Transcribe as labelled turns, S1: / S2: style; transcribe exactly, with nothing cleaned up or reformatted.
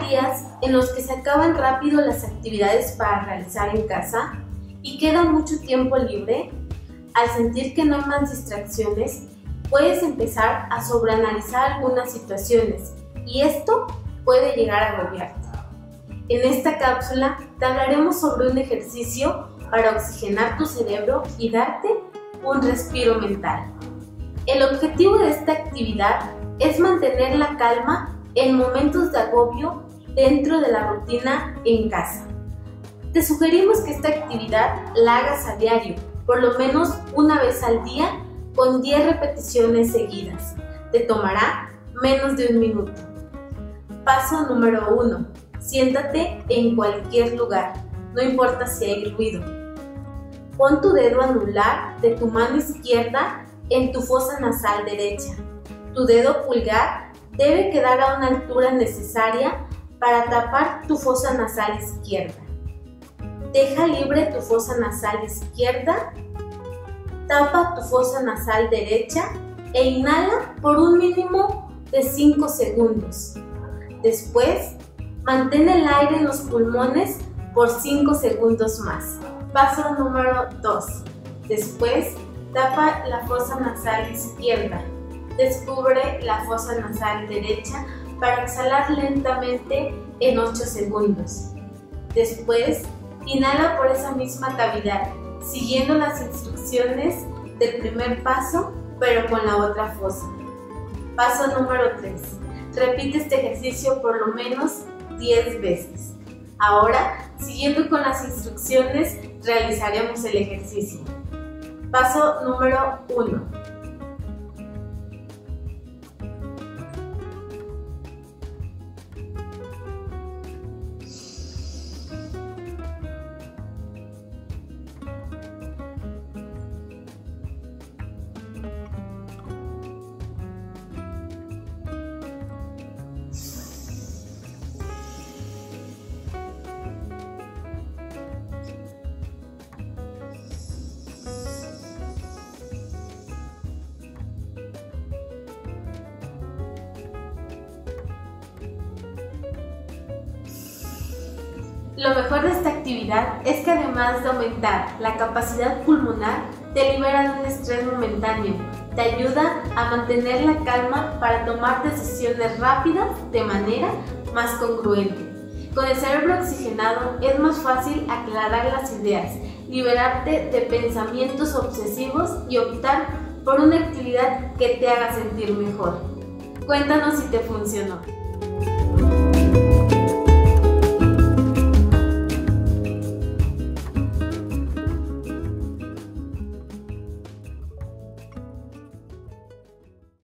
S1: días en los que se acaban rápido las actividades para realizar en casa y queda mucho tiempo libre. Al sentir que no hay más distracciones, puedes empezar a sobreanalizar algunas situaciones y esto puede llegar a agobiarte. En esta cápsula te hablaremos sobre un ejercicio para oxigenar tu cerebro y darte un respiro mental. El objetivo de esta actividad es mantener la calma en momentos de agobio dentro de la rutina en casa. Te sugerimos que esta actividad la hagas a diario, por lo menos una vez al día, con diez repeticiones seguidas. Te tomará menos de un minuto. Paso número uno. Siéntate en cualquier lugar, no importa si hay ruido. Pon tu dedo anular de tu mano izquierda en tu fosa nasal derecha. Tu dedo pulgar debe quedar a una altura necesaria para tapar tu fosa nasal izquierda. Deja libre tu fosa nasal izquierda, tapa tu fosa nasal derecha e inhala por un mínimo de cinco segundos. Después, mantén el aire en los pulmones por cinco segundos más. Paso número dos. Después, tapa la fosa nasal izquierda. Descubre la fosa nasal derecha para exhalar lentamente en ocho segundos. Después, inhala por esa misma cavidad, siguiendo las instrucciones del primer paso, pero con la otra fosa. Paso número tres. Repite este ejercicio por lo menos diez veces. Ahora, siguiendo con las instrucciones, realizaremos el ejercicio. Paso número uno. Lo mejor de esta actividad es que además de aumentar la capacidad pulmonar, te libera de un estrés momentáneo, te ayuda a mantener la calma para tomar decisiones rápidas de manera más congruente. Con el cerebro oxigenado es más fácil aclarar las ideas, liberarte de pensamientos obsesivos y optar por una actividad que te haga sentir mejor. Cuéntanos si te funcionó.